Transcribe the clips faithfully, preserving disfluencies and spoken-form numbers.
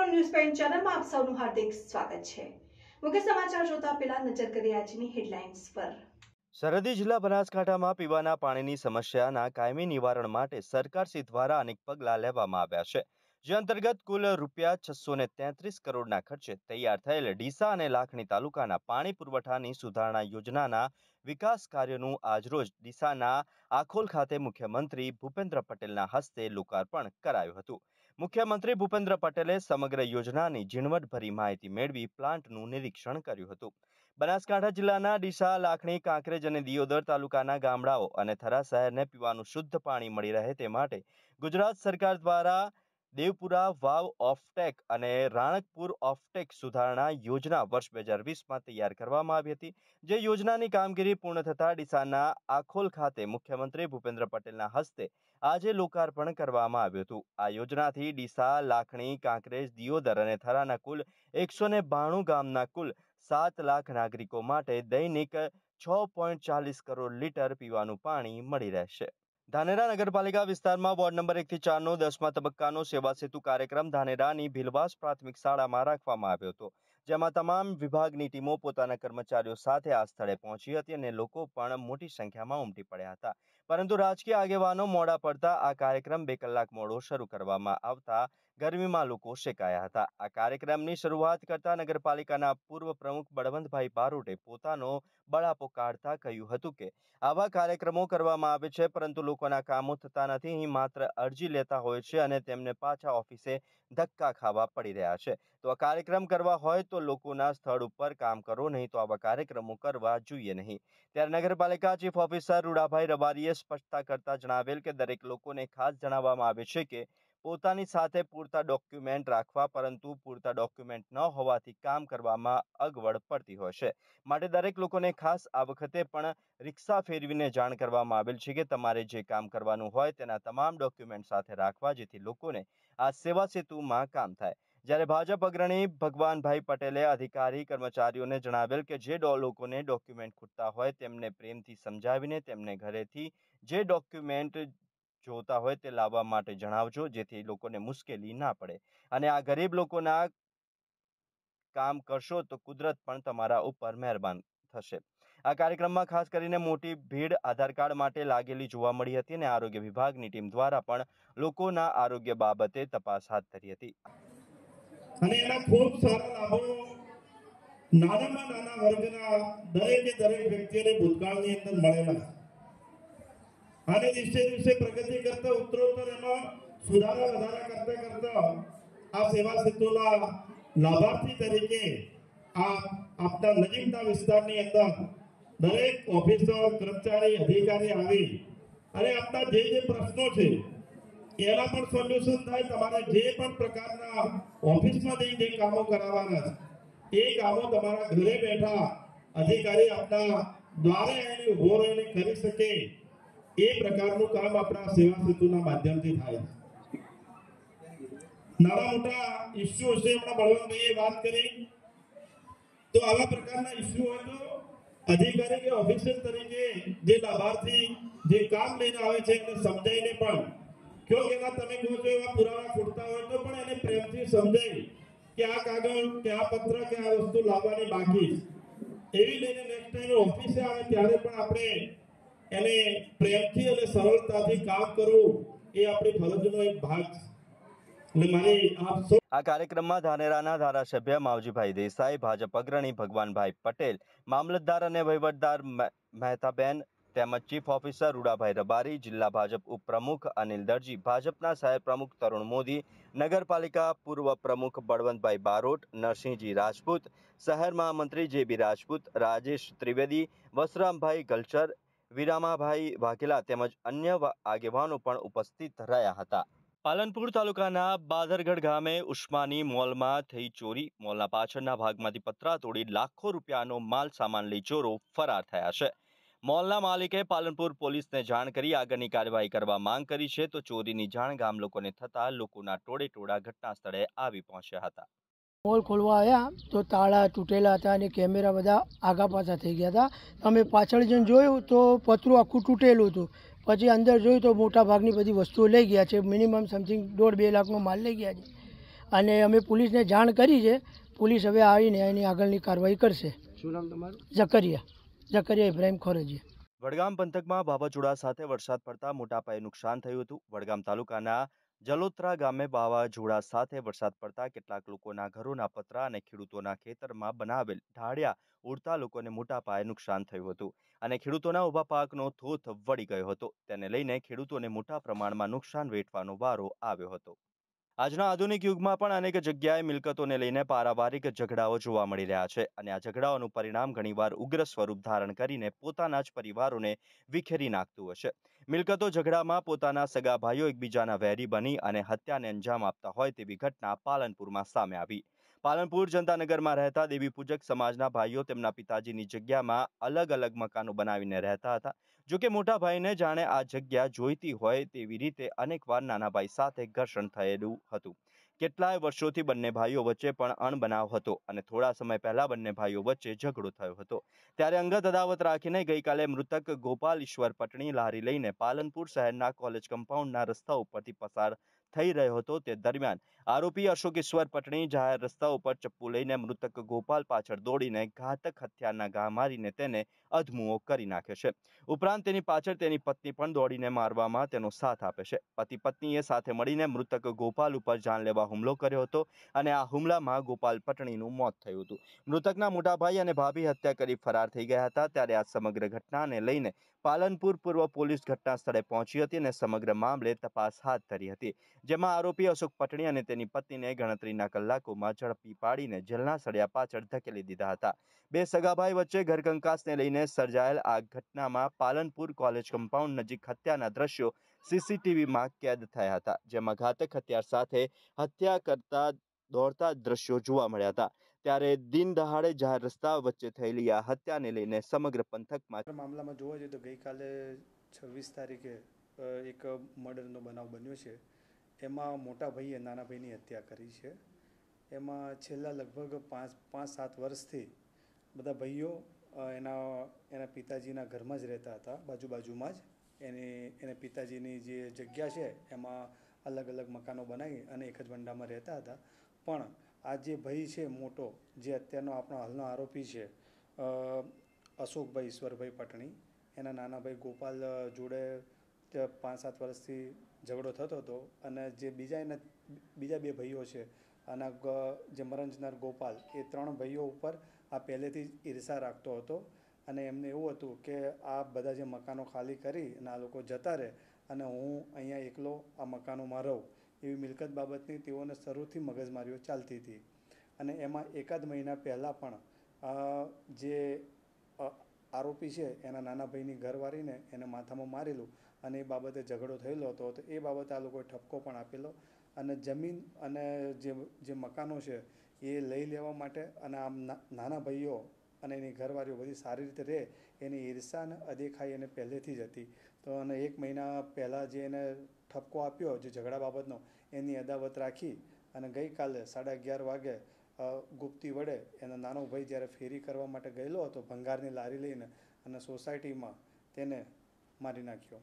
મિત્રો, news pen ચેનલમાં આપ સૌનું હાર્દિક સ્વાગત છે। મુખ્ય સમાચાર જોતા પહેલા નજર કરીએ આજની હેડલાઇન્સ પર। સરહદી જિલ્લા બનાસકાંઠામાં પીવાના પાણીની સમસ્યાના કાયમી નિવારણ માટે સરકારશ્રી દ્વારા અનેક પગલાં લેવામાં આવ્યા છે, જે અંતર્ગત કુલ રૂપિયા છસો ને તેત્રીસ કરોડના ખર્ચે તૈયાર થયેલ ડીસા અને લાખણી તાલુકાના પાણી પુરવઠાની સુધારણા યોજનાના વિકાસ કાર્યનું આજરોજ ડીસાના આખોલ ખાતે મુખ્યમંત્રી ભૂપેન્દ્ર પટેલના હસ્તે લોકાર્પણ કરાયું હતું। મુખ્યમંત્રી ભૂપેન્દ્ર પટેલે સમગ્ર યોજનાની ઝીણવટભરી માહિતી મેળવી પ્લાન્ટનું નિરીક્ષણ કર્યું હતું। બનાસકાંઠા જિલ્લાના ડીસા, લાખણી, કાંકરેજ અને દિયોદર તાલુકાના ગામડાઓ અને થરા શહેરને પીવાનું શુદ્ધ પાણી મળી રહે તે માટે ગુજરાત સરકાર દ્વારા દેવપુરા વાવ ઓફટેક અને રાણકપુર ઓફટેક સુધારણા યોજના વર્ષ બે હજાર વીસમાં તૈયાર કરવામાં આવી હતી, જે યોજનાની કામગીરી પૂર્ણ થતાં ડીસાના આખોલ ખાતે મુખ્યમંત્રી ભૂપેન્દ્ર પટેલના હસ્તે આજે લોકાર્પણ કરવામાં આવ્યું હતું। આ યોજનાથી ડીસા, લાખણી, કાંકરેજ, દિયોદર અને થરાના કુલ એકસો ને બાણું ગામના કુલ સાત લાખ નાગરિકો માટે દૈનિક છ પોઈન્ટ ચાલીસ કરોડ લીટર પીવાનું પાણી મળી રહેશે। ધાનેરા નગરપાલિકા વિસ્તારમાં વોર્ડ નંબર એક થી ચાર નો દસમા તબક્કાનો સેવા સેતુ કાર્યક્રમ ધાનેરાની ભીલવાસ પ્રાથમિક શાળામાં રાખવામાં આવ્યો હતો, જેમાં તમામ વિભાગની ટીમો પોતાના કર્મચારીઓ સાથે આ સ્થળે પહોંચી હતી અને લોકો પણ મોટી સંખ્યામાં ઉમટી પડ્યા હતા, પરંતુ રાજકીય આગેવાનો મોડા પડતા આ કાર્યક્રમ બે કલાક મોડો શરૂ કરવામાં આવતા ગરમીમાં લોકો શેકાયા હતા। આ કાર્યક્રમની શરૂઆત કરતા નગરપાલિકાના પૂર્વ પ્રમુખ બળવંતભાઈ બારોટે પોતાનો બળાપો કાઢતા કહ્યું હતું કે આવા કાર્યક્રમો કરવામાં આવે છે, પરંતુ લોકોના કામો થતા નથી। અહીં માત્ર અરજી લેતા હોય છે અને તેમને પાછા ઓફિસે ધક્કા ખાવા પડી રહ્યા છે। તો આ કાર્યક્રમ કરવા હોય તો લોકોના સ્થળ ઉપર કામ કરો, નહીં તો આવા કાર્યક્રમો કરવા જોઈએ નહીં। ત્યારે નગરપાલિકા ચીફ ઓફિસર રૂડાભાઈ રબારીએ સ્પષ્ટતા કરતા જણાવેલ કે દરેક લોકોને ખાસ જણાવવામાં આવે છે કે પોતાની સાથે પૂરતા ડોક્યુમેન્ટ રાખવા, પરંતુ પૂરતા ડોક્યુમેન્ટ ન હોવાથી કામ કરવામાં અગવડ પડતી હોય છે, માટે દરેક લોકોને ખાસ આ વખતે પણ રિક્ષા ફેરવીને જાણ કરવામાં આવેલ છે કે તમારે જે કામ કરવાનું હોય તેના તમામ ડોક્યુમેન્ટ સાથે રાખવા, જેથી લોકોને આ સેવા સેતુમાં કામ થાય। જ્યારે ભાજપ અગ્રણી ભગવાનભાઈ પટેલે અધિકારી કર્મચારીઓને જણાવેલ કે જે લોકોને ડોક્યુમેન્ટ ખૂટતા હોય તેમને પ્રેમથી સમજાવીને તેમને ઘરેથી જે ડોક્યુમેન્ટ જોતા હોય તે લાવવા માટે જણાવજો, જેથી લોકોને મુશ્કેલી ના પડે અને આ ગરીબ લોકોના કામ કરશો તો કુદરત પણ તમારા ઉપર મહેરબાન થશે। આ કાર્યક્રમમાં ખાસ કરીને મોટી ભીડ આધાર કાર્ડ માટે લાગેલી જોવા મળી હતી અને આરોગ્ય વિભાગની ટીમ દ્વારા પણ લોકોના આરોગ્ય બાબતે તપાસ હાથ ધરી હતી અને એના ખૂબ સારા લાભો નાનામાં નાના વર્ગના દરેકે દરેક વ્યક્તિઓને ભૂતકાળની અંદર મળેલા અને દિવસે દિવસે પ્રગતિ કરતા ઉત્તરોત્તર એમાં સુધારા વધારા કરતા કરતા આ સેવા સેતુના લાભાર્થી તરીકે આ આપણા નજીકના વિસ્તારની અંદર દરેક ઓફિસર, કર્મચારી, અધિકારી આવી અને આપણા જે જે પ્રશ્નો છે એના પણ સોલ્યુશન થાય। તમારે જે પણ પ્રકારના ઓફિસમાં જઈને જે કામો કરાવવાના એ કામો તમારા ઘરે બેઠા અધિકારી આપણા દ્વારે આવીને ઉભો રહીને કરી શકે, એ પ્રકારનું કામ આપણા સેવા સેતુના માધ્યમથી થાય। નાના મોટા ઇસ્યુ છે, હમણાં બળવંતભાઈએ વાત કરી, તો આવા પ્રકારના ઇસ્યુ હોય તો અધિકારી કે ઓફિસર તરીકે જે લાભાર્થી જે કામ લઈને આવે છે એને સમજાઈને પણ કયો કે તમે કહો છો એવા પુરાવા ખૂટતા હોય તો પણ એને પ્રેમથી સમજાય કે આ કાગળ કે આ પત્ર કે આ વસ્તુ લાવવાની બાકી એવી લઈને નેક્સ્ટ ટાઈમ ઓફિસે આવે ત્યારે પણ આપણે એને પ્રેમથી અને સરળતાથી કામ કરવું એ આપણી ફરજનો એક ભાગ છે। આ કાર્યક્રમમાં ધાનેરાના ધારાસભ્ય માવજીભાઈ દેસાઈ, ભાજપ અગ્રણી ભગવાનભાઈ પટેલ, મામલતદાર અને વહીવટદાર મહેતાબેન તેમજ ચીફ ઓફિસર રૂડાભાઈ રબારી, જિલ્લા ભાજપ ઉપપ્રમુખ અનિલ દરજી, ભાજપના શહેર પ્રમુખ તરુણ મોદી, નગરપાલિકા પૂર્વ પ્રમુખ બળવંતભાઈ બારોટ, નરસિંહજી રાજપૂત, શહેર મહામંત્રી જે બી રાજપૂત, રાજેશ ત્રિવેદી, વસરામભાઈ ગલચર, વિરામાભાઈ વાઘેલા તેમજ અન્ય આગેવાનો પણ ઉપસ્થિત રહ્યા હતા। પાલનપુર તાલુકાના બાદરગઢ ગામે ઉસ્માની મોલમાં થઈ ચોરી। મોલના પાછળના ભાગમાંથી પતરા તોડી લાખો રૂપિયાનો માલ સામાન લઈ ચોરો ફરાર થયા છે। મોલના માલિકે પાલનપુર પોલીસને જાણ કરી આગળની કાર્યવાહી કરવા માંગ કરી છે, તો ચોરીની જાણ ગામ લોકોને થતા લોકોના ટોળે ટોળા ઘટના સ્થળે આવી પહોંચ્યા હતા। મોલ ખોલવા આવ્યા તો તાળા તૂટેલા હતા અને કેમેરા બધા આગા પાછા થઈ ગયા હતા। અમે પાછળ જઈને જોયું તો પતરું આખું તૂટેલું હતું। પછી અંદર જોયું તો મોટા ભાગની બધી વસ્તુઓ લઈ ગયા છે। મિનિમમ સમથિંગ દોઢ બે લાખનો માલ લઈ ગયા છે। અને અમે પોલીસને જાણ કરી છે. પોલીસ હવે આવીને એની આગળની કાર્યવાહી કરશે. શું નામ તમારું? ઝકરિયા ઝકરિયા ઇબ્રાહિમ ખોરજીયા. વડગામ પંથકમાં વાવાઝોડા સાથે વરસાદ પડતા મોટા પાયે નુકસાન થયું હતું. વડગામ તાલુકાના જલોત્રા ગામે વાવાઝોડા સાથે વરસાદ પડતા કેટલાક લોકોના ઘરોના પતરા અને ખેડૂતોના ખેતરમાં બનાવેલ ઢાળિયા ઉડતા લોકોને મોટા પાયે નુકસાન થયું હતું અને ખેડૂતોના ઊભા પાકનો થોથ વળી ગયો હતો. તેને લઈને ખેડૂતોને મોટા પ્રમાણમાં નુકસાન વેઠવાનો વારો આવ્યો હતો. આજના આધુનિક યુગમાં પણ અનેક જગ્યાએ મિલકતોને લઈને પારિવારિક ઝઘડાઓ જોવા મળી રહ્યા છે અને આ ઝઘડાઓનું પરિણામ ઘણીવાર ઉગ્ર સ્વરૂપ ધારણ કરીને પોતાના જ પરિવારોને વિખેરી નાખતું હશે. મિલકતો ઝઘડામાં પોતાના સગા ભાઈઓ એકબીજાના વેરી બની અને હત્યાને અંજામ આપતા હોય તેવી ઘટના પાલનપુરમાં સામે આવી. પાલનપુર જનતાનગરમાં રહેતા દેવી પૂજક સમાજના ભાઈઓ તેમના પિતાજીની જગ્યામાં અલગ અલગ મકાનો બનાવીને રહેતા હતા. જોકે મોટા ભાઈને જાણે આ જગ્યા જોઈતી હોય તેવી રીતે અનેકવાર નાના ભાઈ સાથે ઘર્ષણ થયેલું હતું. કેટલાય વર્ષોથી બંને ભાઈઓ વચ્ચે પણ અણબનાવ હતો અને થોડા સમય પહેલા બંને ભાઈઓ વચ્ચે ઝઘડો થયો હતો. ત્યારે અંગત અદાવત રાખીને ગઈકાલે મૃતક ગોપાલ ઈશ્વર પટણી લારી લઈને પાલનપુર શહેરના કોલેજ કમ્પાઉન્ડના રસ્તા ઉપરથી પસાર થઈ રહ્યો હતો. તે દરમિયાન આરોપી અશોક ઈશ્વર પટણી જાહેર રસ્તા ઉપર ચપ્પુ લઈને મૃતક ગોપાલ પાછળ દોડીને ઘાતક હત્યાના ઘા મારીને તેને અધમુઓ કરી નાખે છે. ઉપરાંત તેની પાછળ તેની પત્ની પણ દોડીને મારવામાં તેનો સાથ આપે છે. પતિ પત્નીએ સાથે મળીને મૃતક ગોપાલ ઉપર જાનલેવા હુમલો કર્યો હતો અને આ હુમલામાં ગોપાલ પટણીનું મોત થયું હતું. મૃતકના મોટા ભાઈ અને ભાભી હત્યા કરી ફરાર થઈ ગયા હતા. ત્યારે આ સમગ્ર ઘટનાને લઈને પાલનપુર પૂર્વ પોલીસ ઘટના સ્થળે પહોંચી હતી અને સમગ્ર મામલે તપાસ હાથ ધરી હતી, જેમાં આરોપી અશોક પટણી અને તેની પત્નીને ગણતરીના કલાકોમાં ઝડપી પાડીને જેલના સળિયા પાછળ ધકેલી દીધા હતા. બે સગાભાઈ વચ્ચે ઘરકંકાસને લઈને સર્જાયેલ આ ઘટનામાં પાલનપુર કોલેજ કમ્પાઉન્ડ નજીક હત્યાના દ્રશ્યો સીસીટીવીમાં કેદ થયા હતા, જેમાં ઘાતક હથિયાર સાથે હત્યા કરતા દોડતા દ્રશ્યો જોવા મળ્યા હતા. ત્યારે દિન દહાડે જાહેર રસ્તા વચ્ચે થયેલી આ હત્યાને લઈને સમગ્ર પંથકમાં મામલામાં જોવા જઈએ તો ગઈકાલે છવ્વીસ તારીખે એક મર્ડરનો બનાવ બન્યો છે. એમાં મોટા ભાઈએ નાના ભાઈની હત્યા કરી છે. એમાં છેલ્લા લગભગ પાંચ પાંચ સાત વર્ષથી બધા ભાઈઓ એના એના પિતાજીના ઘરમાં જ રહેતા હતા, બાજુ બાજુમાં જ. એની એને પિતાજીની જે જગ્યા છે એમાં અલગ અલગ મકાનો બનાવી અને એક જ બંડામાં રહેતા હતા. પણ આ જે ભાઈ છે મોટો, જે અત્યારનો આપણો હાલનો આરોપી છે અશોકભાઈ ઈશ્વરભાઈ પટણી, એના નાના ભાઈ ગોપાલ જોડે પાંચ સાત વર્ષથી ઝઘડો થતો હતો અને જે બીજા એના બીજા બે ભાઈઓ છે અને જે મરણ જનાર ગોપાલ, એ ત્રણ ભાઈઓ ઉપર આ પહેલેથી જ ઈર્ષા રાખતો હતો અને એમને એવું હતું કે આ બધા જે મકાનો ખાલી કરી અને આ લોકો જતા રહે અને હું અહીંયા એકલો આ મકાનોમાં રહું, એવી મિલકત બાબતની તેઓને શરૂથી મગજમારીઓ ચાલતી હતી. અને એમાં એકાદ મહિના પહેલાં પણ જે આરોપી છે એના નાના ભાઈની ઘરવાળીને એને માથામાં મારેલું અને એ બાબતે ઝઘડો થયેલો હતો. તો એ બાબતે આ લોકોએ ઠપકો પણ આપેલો અને જમીન અને જે જે મકાનો છે એ લઈ લેવા માટે અને આમ નાના ભાઈઓ અને એની ઘરવાળીઓ બધી સારી રીતે રહે એની ઈર્ષા અને અદેખાઈ એને પહેલેથી જ હતી. તો અને એક મહિના પહેલાં જે એને ઠપકો આપ્યો જે ઝઘડા બાબતનો, એની અદાવત રાખી અને ગઈકાલે સાડા અગિયાર વાગે ગુપ્તી વડે એનો નાનો ભાઈ જ્યારે ફેરી કરવા માટે ગયેલો હતો ભંગારની લારી લઈને અને સોસાયટીમાં તેને મારી નાખ્યો.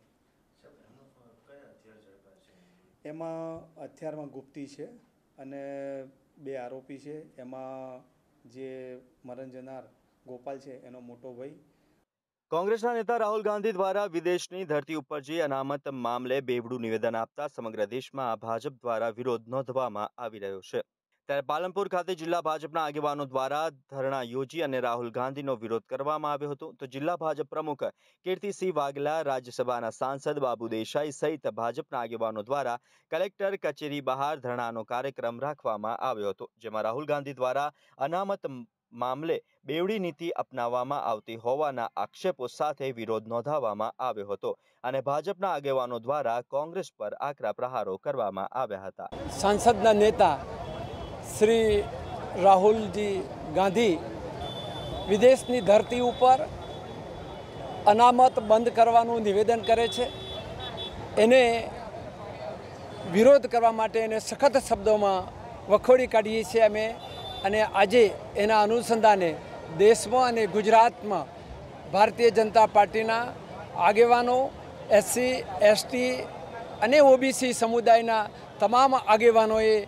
એમાં હથિયારમાં ગુપ્તી છે અને બે આરોપી છે. એમાં જે મરણ જનાર ગોપાલ છે એનો મોટો ભાઈ. કોંગ્રેસના નેતા રાહુલ ગાંધી દ્વારા વિદેશની ધરતી ઉપર જે અનામત મામલે બેવડું નિવેદન આપતા સમગ્ર દેશમાં ભાજપ દ્વારા વિરોધ નોંધવામાં આવી રહ્યો છે. ત્યારે પાલનપુર ખાતે જિલ્લા ભાજપના આગેવાનો દ્વારા ધરણા યોજી અને રાહુલ ગાંધીનો વિરોધ કરવામાં આવ્યો હતો. તો જિલ્લા ભાજપ પ્રમુખ કીર્તિસિંહ વાઘેલા, રાજ્યસભાના સાંસદ બાબુ દેસાઈ સહિત ભાજપના આગેવાનો દ્વારા કલેક્ટર કચેરી બહાર ધરણાનો કાર્યક્રમ રાખવામાં આવ્યો હતો, જેમાં રાહુલ ગાંધી દ્વારા અનામત મામલે બેવડી નીતિ અપનાવવામાં આવતી હોવાના આક્ષેપો સાથે વિરોધ નોંધાવવામાં આવ્યો હતો અને ભાજપના આગેવાનો દ્વારા કોંગ્રેસ પર આકરા પ્રહારો કરવામાં આવ્યા હતા. સાંસદના નેતા શ્રી રાહુલજી ગાંધી વિદેશની ધરતી ઉપર અનામત બંધ કરવાનું નિવેદન કરે છે. એને વિરોધ કરવા માટે એને સખત શબ્દોમાં વખોડી કાઢીએ છીએ અમે. અને આજે એના અનુસંધાને દેશમાં અને ગુજરાતમાં ભારતીય જનતા પાર્ટીના આગેવાનો, એસસી એસટી અને ઓબીસી સમુદાયના તમામ આગેવાનોએ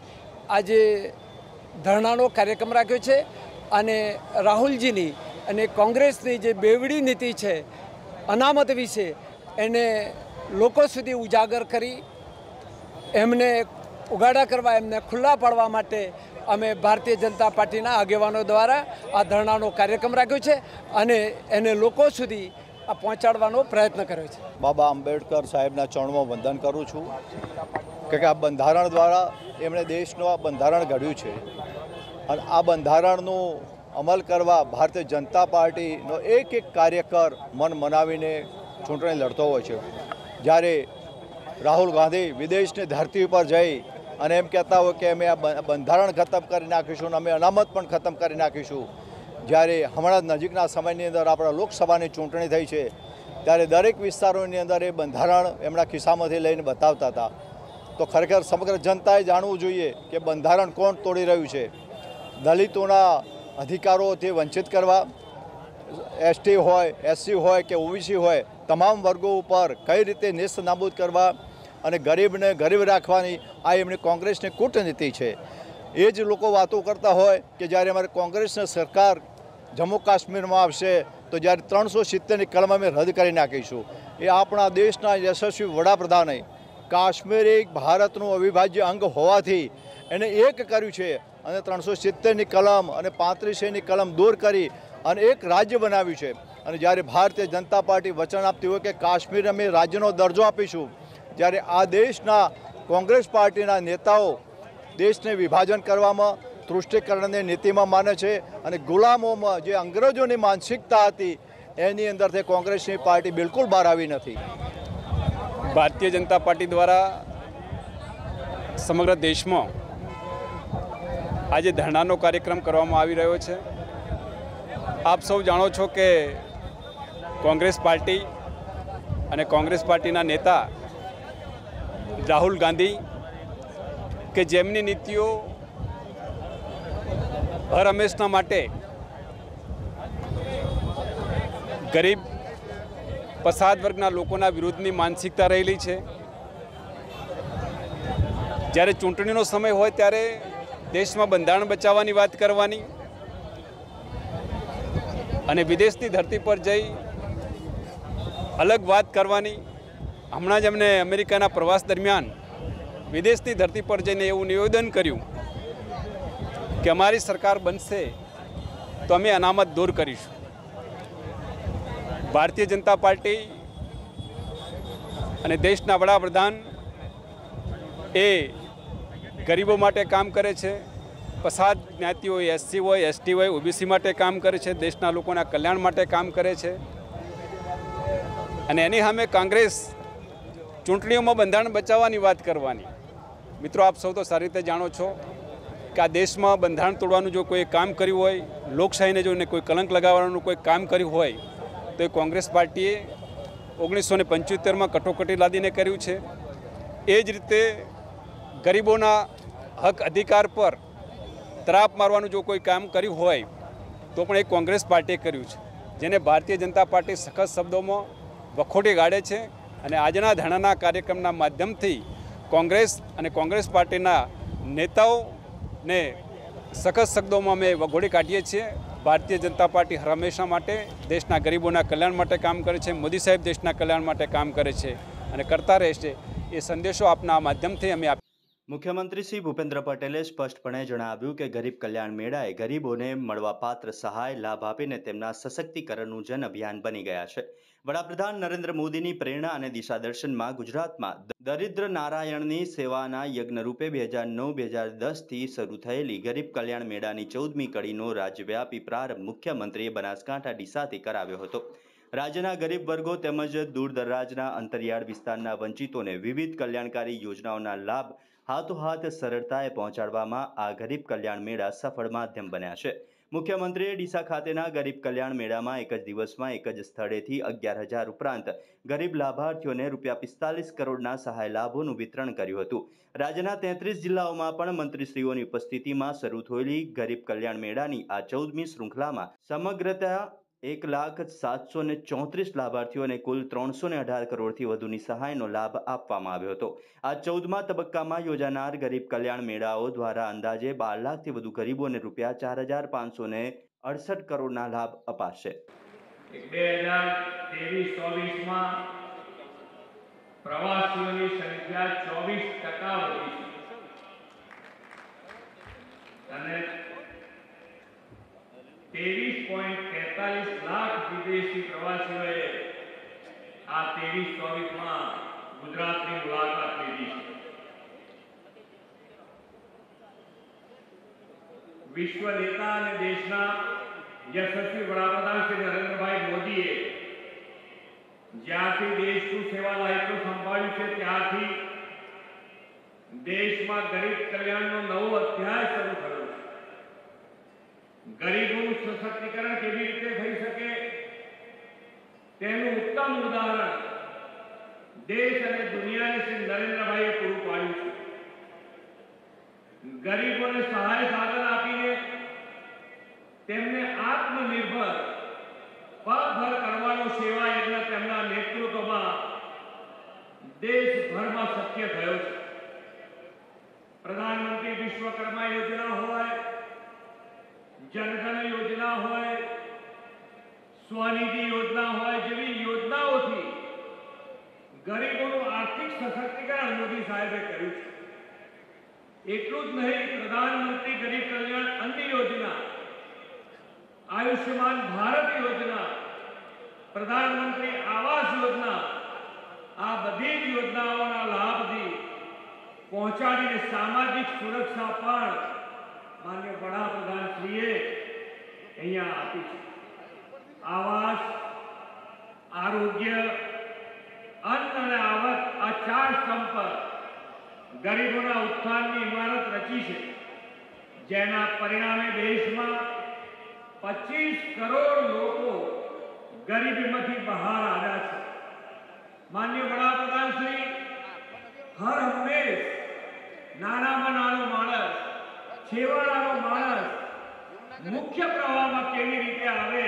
આજે ધરણાનો કાર્યક્રમ રાખ્યો છે અને રાહુલજીની અને કોંગ્રેસની જે બેવડી નીતિ છે અનામત વિશે એને લોકો સુધી ઉજાગર કરી એમને ઉગાડા કરવા, એમને ખુલ્લા પાડવા માટે અમે ભારતીય જનતા પાર્ટીના આગેવાનો દ્વારા આ ધરણાનો કાર્યક્રમ રાખ્યો છે અને એને લોકો સુધી આ પહોંચાડવાનો પ્રયત્ન કર્યો છે. બાબા આંબેડકર સાહેબના ચરણમાં વંદન કરું છું કે આ બંધારણ દ્વારા એમણે દેશનું આ બંધારણ ઘડ્યું છે અને આ બંધારણનું અમલ કરવા ભારતીય જનતા પાર્ટીનો એક એક કાર્યકર મન મનાવીને ચૂંટણી લડતો હોય છે. જ્યારે રાહુલ ગાંધી વિદેશની ધરતી ઉપર જઈ અને એમ કહેતા હોય કે અમે આ બંધારણ ખતમ કરી નાખીશું, અમે અનામત પણ ખતમ કરી નાખીશું, જ્યારે હમણાં નજીકના સમયની અંદર આપણા લોકસભાની ચૂંટણી થઈ છે ત્યારે દરેક વિસ્તારોની અંદર એ બંધારણ એમના ખિસ્સામાંથી લઈને બતાવતા હતા. તો ખરેખર સમગ્ર જનતાએ જાણવું જોઈએ કે બંધારણ કોણ તોડી રહ્યું છે. દલિતોના અધિકારોથી વંચિત કરવા, એસટી હોય, એસસી હોય કે ઓબીસી હોય, તમામ વર્ગો ઉપર કઈ રીતે નેસ્ત નાબૂદ કરવા અને ગરીબને ગરીબ રાખવાની આ એમની કોંગ્રેસની કૂટનીતિ છે. એ જ લોકો વાતો કરતા હોય કે જ્યારે અમારે કોંગ્રેસની સરકાર જમ્મુ કાશ્મીરમાં આવશે તો જ્યારે ત્રણસો સિત્તેરની કલમ અમે રદ કરી નાખીશું. એ આપણા દેશના યશસ્વી વડાપ્રધાને કાશ્મીર એક ભારતનું અવિભાજ્ય અંગ હોવાથી એને એક કર્યું છે અને ત્રણસો સિત્તેરની કલમ અને પાંત્રીસેની કલમ દૂર કરી અને એક રાજ્ય બનાવ્યું છે. અને જ્યારે ભારતીય જનતા પાર્ટી વચન આપતી હોય કે કાશ્મીર અમે રાજ્યનો દરજ્જો આપીશું, જ્યારે આ દેશના કોંગ્રેસ પાર્ટીના નેતાઓ દેશને વિભાજન કરવામાં, તૃષ્ટિકરણની નીતિમાં માને છે અને ગુલામોમાં જે અંગ્રેજોની માનસિકતા હતી એની અંદરથી કોંગ્રેસની પાર્ટી બિલકુલ બહાર આવી નથી. ભારતીય જનતા પાર્ટી દ્વારા સમગ્ર દેશમાં આજે ધરણાનો કાર્યક્રમ કરવામાં આવી રહ્યો છે. આપ સૌ જાણો છો કે કોંગ્રેસ પાર્ટી અને કોંગ્રેસ પાર્ટીના નેતા રાહુલ ગાંધી કે જેમની નીતિઓ હર હંમેશના માટે ગરીબ પછાત વર્ગના લોકોના વિરુદ્ધની માનસિકતા રહેલી છે. જ્યારે ચૂંટણીનો સમય હોય ત્યારે દેશમાં બંધારણ બચાવવાની વાત કરવાની અને વિદેશની ધરતી પર જઈ અલગ વાત કરવાની. હમણાં જ એમને અમેરિકાના પ્રવાસ દરમિયાન વિદેશની ધરતી પર જઈને એવું નિવેદન કર્યું કે અમારી સરકાર બનશે તો અમે અનામત દૂર કરીશું. ભારતીય જનતા પાર્ટી અને દેશના વડાપ્રધાન એ ગરીબો માટે કામ કરે છે, પછાત જ્ઞાતિ હોય, એસસી હોય, એસટી હોય, ઓબીસી માટે કામ કરે છે, દેશના લોકોના કલ્યાણ માટે કામ કરે છે. અને એની સામે કોંગ્રેસ ચૂંટણીઓમાં બંધારણ બચાવવાની વાત કરવાની. મિત્રો, આપ સૌ તો સારી રીતે જાણો છો કે આ દેશમાં બંધારણ તોડવાનું જો કોઈ કામ કર્યું હોય, લોકશાહીને જોઈને કોઈ કલંક લગાવવાનું કોઈ કામ કર્યું હોય તો એ કોંગ્રેસ પાર્ટીએ ઓગણીસો ને પંચોતેરમાં કટોકટી લાદીને કર્યું છે. એ જ રીતે ગરીબોના હક અધિકાર પર ત્રાપ મારવાનું જો કોઈ કામ કર્યું હોય તો પણ એ કોંગ્રેસ પાર્ટીએ કર્યું છે, જેને ભારતીય જનતા પાર્ટી સખત શબ્દોમાં વખોટી કાઢે છે. અને આજના ધરણાના કાર્યક્રમના માધ્યમથી કોંગ્રેસ અને કોંગ્રેસ પાર્ટીના નેતાઓને સખત શબ્દોમાં અમે વખોડી કાઢીએ છીએ. ભારતીય જનતા પાર્ટી હંમેશા માટે દેશના ગરીબોના કલ્યાણ માટે કામ કરે છે. મોદી સાહેબ દેશના કલ્યાણ માટે કામ કરે છે અને કરતા રહેશે. એ સંદેશો આપના માધ્યમથી અમે આપ મુખ્યમંત્રી શ્રી ભૂપેન્દ્ર પટેલે સ્પષ્ટપણે જણાવ્યું કે ગરીબ કલ્યાણ મેળાએ ગરીબોને મળવાપાત્ર સહાય લાભ આપીને તેમના સશક્તિકરણનું જન અભિયાન બની ગયા છે. વડાપ્રધાન નરેન્દ્ર મોદીની પ્રેરણા અને દિશાદર્શનમાં ગુજરાતમાં દરિદ્ર નારાયણની સેવાના યજ્ઞ રૂપે બે હજાર નવ બે હજાર દસથી શરૂ થયેલી ગરીબ કલ્યાણ મેળાની ચૌદમી કડીનો રાજ્યવ્યાપી પ્રારંભ મુખ્યમંત્રીએ બનાસકાંઠા ડીસાથી કરાવ્યો હતો. રાજ્યના ગરીબ વર્ગો તેમજ દૂરદરાજના અંતરિયાળ વિસ્તારના વંચિતોને વિવિધ કલ્યાણકારી યોજનાઓના લાભ હાથોહાથ સરળતાએ પહોંચાડવામાં આ ગરીબ કલ્યાણ મેળા સફળ માધ્યમ બન્યા છે. મુખ્યમંત્રીએ ડીસા ખાતેના ગરીબ કલ્યાણ મેળામાં એક જ દિવસમાં એક જ સ્થળેથી અગિયાર હજાર ઉપરાંત ગરીબ લાભાર્થીઓને રૂપિયા પિસ્તાલીસ કરોડના સહાય લાભોનું વિતરણ કર્યું હતું. રાજ્યના તેત્રીસ જિલ્લાઓમાં પણ મંત્રીશ્રીઓની ઉપસ્થિતિમાં શરૂ થયેલી ગરીબ કલ્યાણ મેળાની આ ચૌદમી શૃંખલામાં સમગ્રતા એક લાખ સાતસો ને ચોત્રીસ લાભાર્થીઓને કુલ ત્રણસો ને અઢાર કરોડથી વધુની સહાયનો લાભ આપવામાં આવ્યો હતો. આ ચૌદમા તબક્કામાં યોજાનાર ગરીબ કલ્યાણ મેળાઓ દ્વારા અંદાજે બાર લાખથી વધુ ગરીબોને રૂપિયા ચાર હજાર પાંચસો ને અડસઠ કરોડના લાભ અપાશે. બે હજાર ત્રેવીસ ચોવીસમાં પ્રવાસીઓની સંખ્યા ચોવીસ ટકા વધી છે અને ત્રેવીસ પોઈન્ટ તેતાલીસ લાખ વિદેશી પ્રવાસીઓએ આ ત્રેવીસ ચોવીસમાં ગુજરાતની મુલાકાત લીધી છે. વિશ્વ નેતા અને દેશના યશસ્વી વડાપ્રધાન શ્રી નરેન્દ્રભાઈ મોદીએ જ્યારથી દેશનું સેવા દાયિત્વ સંભાળ્યું છે ત્યારથી દેશમાં ગરીબ કલ્યાણનો નવો અધ્યાય શરૂ થયો છે. ગરીબોનું સશક્તિકરણ કેવી રીતે થઈ શકે તેનું ઉત્તમ ઉદાહરણ દેશ અને દુનિયાને શ્રી નરેન્દ્રભાઈએ પૂરું પાડ્યું છે. ગરીબોને સહાય સાધન આપીને તેમને આત્મનિર્ભર પગભર કરવાનો સેવા યજ્ઞ તેમના નેતૃત્વમાં દેશભરમાં શક્ય થયો છે. પ્રધાનમંત્રી વિશ્વકર્મા યોજના હોય, જનધન યોજના હોય, સ્વનિધિ યોજના હોય જેવી યોજનાઓથી ગરીબોનું આર્થિક સશક્તિકરણ મોદી સાહેબે કર્યું છે. એટલું જ નહીં, પ્રધાનમંત્રી ગરીબ કલ્યાણ અન્ન યોજના, આયુષ્યમાન ભારત યોજના, પ્રધાનમંત્રી આવાસ યોજના, આ બધી જ યોજનાઓના લાભથી પહોંચાડીને સામાજિક સુરક્ષા પણ માન્ય વડાપ્રધાન શ્રીએ અહીંયા આપી છે. આવાસ, આરોગ્ય, અન્ન અને આવક આ ચાર સ્તંભ પર ગરીબોના ઉત્થાનની ઇમારત રચી છે, જેના પરિણામે દેશમાં પચીસ કરોડ લોકો ગરીબીમાંથી બહાર આવ્યા છે. માન્ય વડાપ્રધાન શ્રી હર હંમેશ નાનામાં નાનો માણસ, છેવાડાનો માણસ મુખ્ય પ્રવાહમાં કેવી રીતે આવે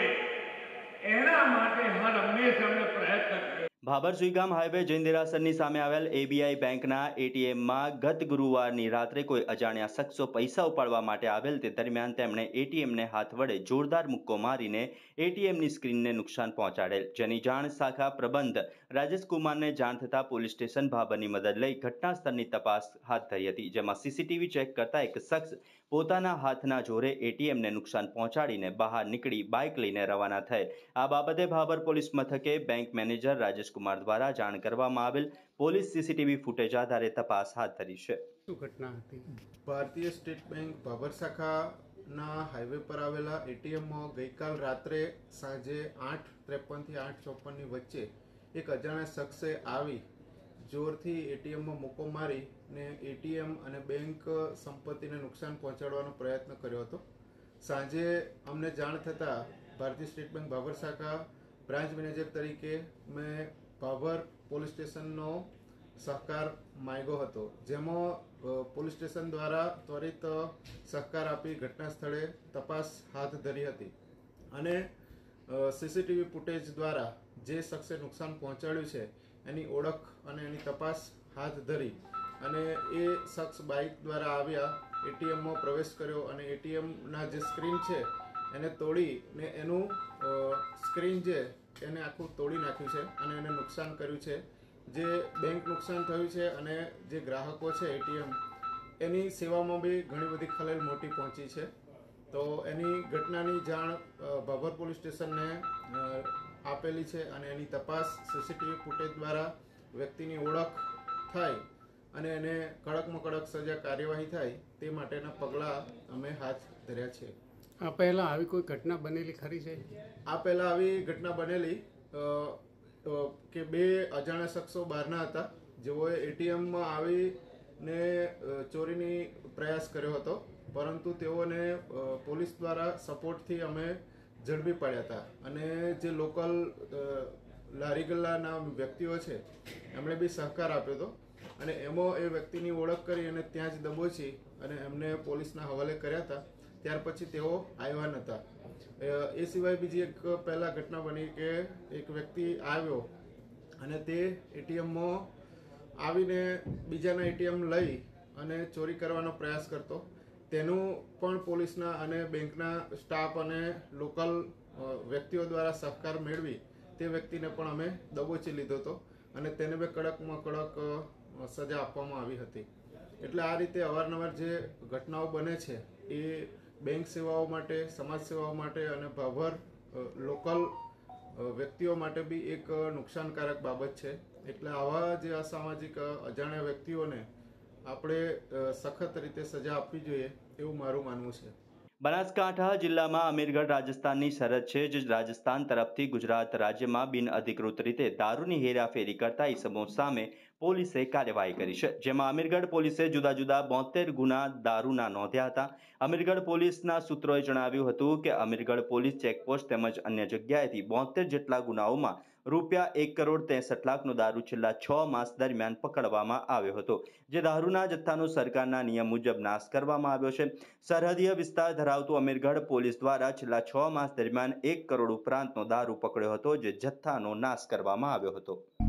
એના માટે હર હંમેશ અમને પ્રયત્ન કર્યો. ભાભર સુઈગામ હાઈવે જૈન દેરાસરની સામે આવેલ એબીઆઈ બેંકના એટીએમમાં ગત ગુરુવારની રાત્રે કોઈ અજાણ્યા શખ્સો પૈસા ઉપાડવા માટે આવેલ તે દરમિયાન તેમણે એટીએમને હાથ વડે જોરદાર મુક્કો મારીને એટીએમની સ્ક્રીનને નુકસાન પહોંચાડેલ, જેની જાણ શાખા પ્રબંધ રાજેશ કુમારને જાણ થતાં પોલીસ સ્ટેશન ભાભરની મદદ લઈ ઘટના સ્થળની તપાસ હાથ ધરી હતી, જેમાં સીસીટીવી ચેક કરતા એક શખ્સ પોતાના હાથના જોરે એટીએમને નુકસાન પહોંચાડીને બહાર નીકળી બાઇક લઈને રવાના થયેલ. આ બાબતે ભાભર પોલીસ મથકે બેંક મેનેજર રાજેશ કુમાર દ્વારા જાણ કરવામાં આવેલ. પોલીસ સીસીટીવી ફૂટેજ આધારે તપાસ હાથ ધરી છે. શું ઘટના હતી? ભારતીય સ્ટેટ બેંક ભાભર શાખાના હાઈવે પર આવેલા એટીએમમાં ગઈકાલ રાત્રે સાંજે આઠ ત્રેપનથી આઠ ચોપનની વચ્ચે એક અજાણ્યા શખ્સે આવી જોરથી એટીએમમાં મુક્કો મારી ને એટીએમ અને બેંક સંપત્તિને નુકસાન પહોંચાડવાનો પ્રયત્ન કર્યો હતો. સાંજે અમને જાણ થતાં ભારતીય સ્ટેટ બેંક ભાભર શાખા બ્રાન્ચ મેનેજર તરીકે મેં ભાભર પોલીસ સ્ટેશનનો સહકાર માંગ્યો હતો, જેમાં પોલીસ સ્ટેશન દ્વારા ત્વરિત સહકાર આપી ઘટના સ્થળે તપાસ હાથ ધરી હતી અને સીસીટીવી ફૂટેજ દ્વારા જે શખ્સે નુકસાન પહોંચાડ્યું છે એની ઓળખ અને એની તપાસ હાથ ધરી અને એ શખ્સ બાઇક દ્વારા આવ્યા, એટીએમમાં પ્રવેશ કર્યો અને એટીએમના જે સ્ક્રીન છે એને તોડીને એનું સ્ક્રીન જે એને આખું તોડી નાખ્યું છે અને એને નુકસાન કર્યું છે. જે બેંક નુકસાન થયું છે અને જે ગ્રાહકો છે એટીએમ એની સેવામાં બી ઘણી બધી ખલેલ મોટી પહોંચી છે. તો એની ઘટનાની જાણ ભાભર પોલીસ સ્ટેશનને આપેલી છે અને એની તપાસ સીસીટીવી ફૂટેજ દ્વારા વ્યક્તિની ઓળખ થાય અને એને કડકમાં કડક સજા કાર્યવાહી થાય તે માટેના પગલાં અમે હાથ ધર્યા છે. આ પહેલાં આવી કોઈ ઘટના બનેલી ખરી છે? આ પહેલાં આવી ઘટના બનેલી કે બે અજાણ્યા શખ્સો બહારના હતા, જેઓએ એટીએમમાં આવીને ચોરીની પ્રયાસ કર્યો હતો, પરંતુ તેઓને પોલીસ દ્વારા સપોર્ટથી અમે ઝડપી પાડ્યા હતા અને જે લોકલ લારી ગલ્લાના વ્યક્તિઓ છે એમણે બી સહકાર આપ્યો હતો અને એમાં એ વ્યક્તિની ઓળખ કરી અને ત્યાં જ દબોચી અને એમને પોલીસના હવાલે કર્યા હતા. ત્યાર પછી તેઓ આવ્યા નહોતા એ સિવાય બીજી એક પહેલાં ઘટના બની કે એક વ્યક્તિ આવ્યો અને તે એટીએમમાં આવીને બીજાના એટીએમ લઈ અને ચોરી કરવાનો પ્રયાસ કરતો. તેનું પણ પોલીસના અને બેંકના સ્ટાફ અને લોકલ વ્યક્તિઓ દ્વારા સહકાર મેળવી તે વ્યક્તિને પણ અમે દબોચી લીધો હતો અને તેને બે કડકમાં કડક સજા આપવામાં આવી હતી. એટલે આ રીતે અવારનવાર જે ઘટનાઓ બને છે એ બેંક સેવાઓ માટે, સમાજ સેવાઓ માટે અને ભાભર લોકલ વ્યક્તિઓ માટે બી એક નુકસાનકારક બાબત છે. એટલે આવા જે અસામાજિક અજાણ્યા વ્યક્તિઓને આપણે સખત રીતે સજા આપવી જોઈએ એવું મારું માનવું છે. બનાસકાંઠા જિલ્લામાં અમીરગઢ રાજસ્થાનની સરહદ છે, જે રાજસ્થાન તરફથી ગુજરાત રાજ્યમાં બિનઅધિકૃત રીતે દારૂની હેરાફેરી કરતા ઇસમો સામે પોલીસે કાર્યવાહી કરી છે, જેમાં અમીરગઢ પોલીસે જુદા જુદા બોતેર ગુના દારૂના નોંધ્યા હતા. અમીરગઢ પોલીસના સૂત્રોએ જણાવ્યું હતું કે અમીરગઢ પોલીસ ચેકપોસ્ટ તેમજ અન્ય જગ્યાએથી બોતેર જેટલા ગુનાઓમાં રૂપિયા એક કરોડ ત્રેસઠ લાખનો દારૂ છેલ્લા છ માસ દરમિયાન પકડવામાં આવ્યો હતો, જે દારૂના જથ્થાનો સરકારના નિયમ મુજબ નાશ કરવામાં આવ્યો છે. સરહદીય વિસ્તાર ધરાવતું અમીરગઢ પોલીસ દ્વારા છેલ્લા છ માસ દરમિયાન એક કરોડ ઉપરાંતનો દારૂ પકડ્યો હતો, જે જથ્થાનો નાશ કરવામાં આવ્યો હતો.